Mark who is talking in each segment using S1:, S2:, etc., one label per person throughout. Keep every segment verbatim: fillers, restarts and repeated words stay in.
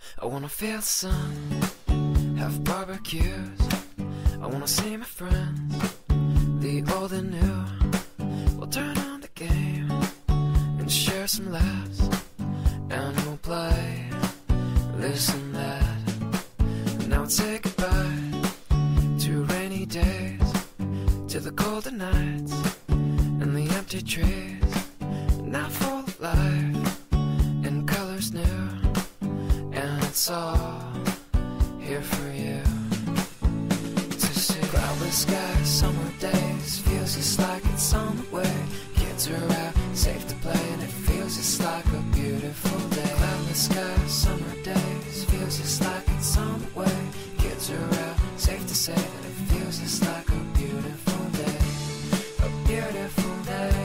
S1: I wanna feel the sun, have barbecues. I wanna see my friends, the old and new. We'll turn on the game and share some laughs, and we'll play this and that. And now we'll say goodbye to rainy days, to the colder nights and the empty trees. Now full of life and colors new, and it's all here for you to see. Cloudless skies, summer days, feels just like it's on the way. Kids are out, safe to play, and it feels just like a beautiful day. Cloudless skies, summer days, feels just like it's on the way. Kids are out, safe to say that it feels just like a beautiful day. A beautiful day.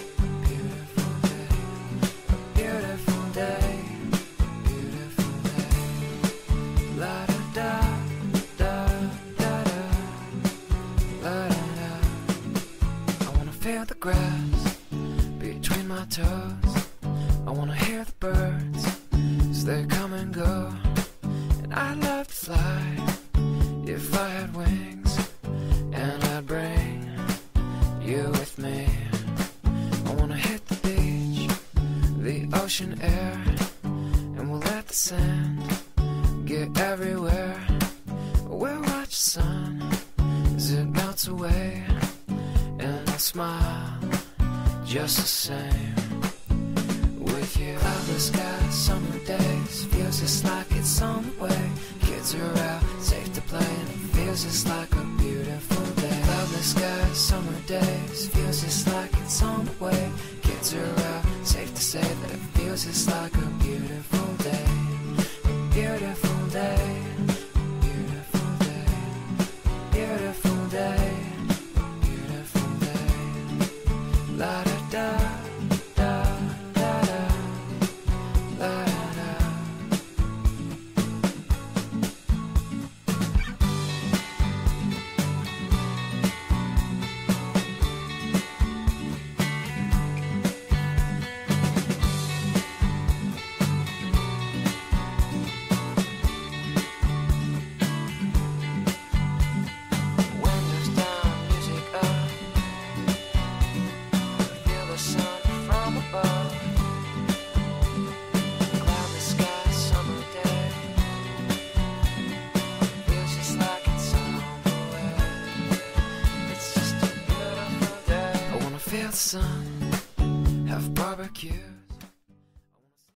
S1: Feel the grass between my toes. I wanna hear the birds as they come and go. And I'd love to fly if I had wings, and I'd bring you with me. I wanna hit the beach, the ocean air, and we'll let the sand get everywhere. We'll watch the sun as it melts away, and I smile just the same with you. Cloudless skies, summer days, feels just like it's on the way. Kids are out, safe to play, and it feels just like a beautiful day. Cloudless skies, summer days, feels just like it's on the way. Kids are out, safe to say that it feels just like